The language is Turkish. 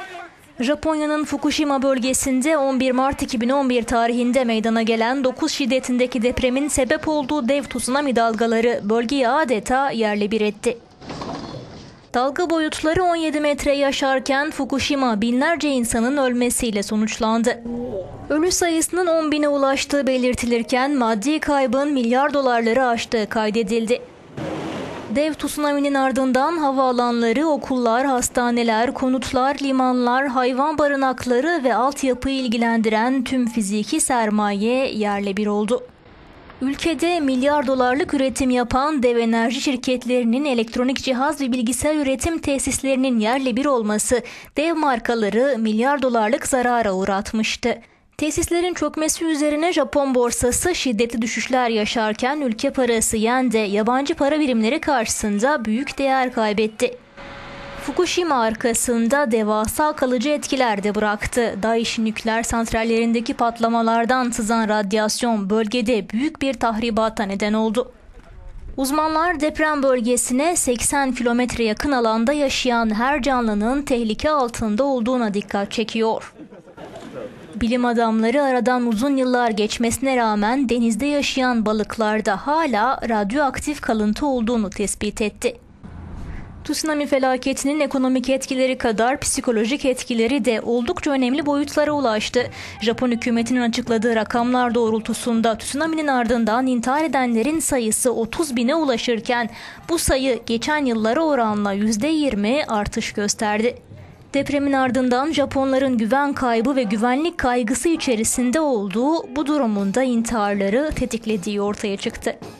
Japonya'nın Fukushima bölgesinde 11 Mart 2011 tarihinde meydana gelen 9 şiddetindeki depremin sebep olduğu dev tsunami dalgaları bölgeyi adeta yerle bir etti. Dalga boyutları 17 metreyi aşarken Fukushima binlerce insanın ölmesiyle sonuçlandı. Ölü sayısının 10 bine ulaştığı belirtilirken maddi kaybın milyar dolarları aştığı kaydedildi. Dev tsunami'nin ardından havaalanları, okullar, hastaneler, konutlar, limanlar, hayvan barınakları ve altyapıyı ilgilendiren tüm fiziki sermaye yerle bir oldu. Ülkede milyar dolarlık üretim yapan dev enerji şirketlerinin elektronik cihaz ve bilgisayar üretim tesislerinin yerle bir olması dev markaları milyar dolarlık zarara uğratmıştı. Tesislerin çökmesi üzerine Japon borsası şiddetli düşüşler yaşarken ülke parası yen de yabancı para birimleri karşısında büyük değer kaybetti. Fukushima arkasında devasa kalıcı etkiler de bıraktı. Daiichi nükleer santrallerindeki patlamalardan sızan radyasyon bölgede büyük bir tahribata neden oldu. Uzmanlar deprem bölgesine 80 kilometre yakın alanda yaşayan her canlının tehlike altında olduğuna dikkat çekiyor. Bilim adamları aradan uzun yıllar geçmesine rağmen denizde yaşayan balıklarda hala radyoaktif kalıntı olduğunu tespit etti. Tsunami felaketinin ekonomik etkileri kadar psikolojik etkileri de oldukça önemli boyutlara ulaştı. Japon hükümetinin açıkladığı rakamlar doğrultusunda tsunami'nin ardından intihar edenlerin sayısı 30 bine ulaşırken bu sayı geçen yıllara oranla %20 artış gösterdi. Depremin ardından Japonların güven kaybı ve güvenlik kaygısı içerisinde olduğu bu durumun da intiharları tetiklediği ortaya çıktı.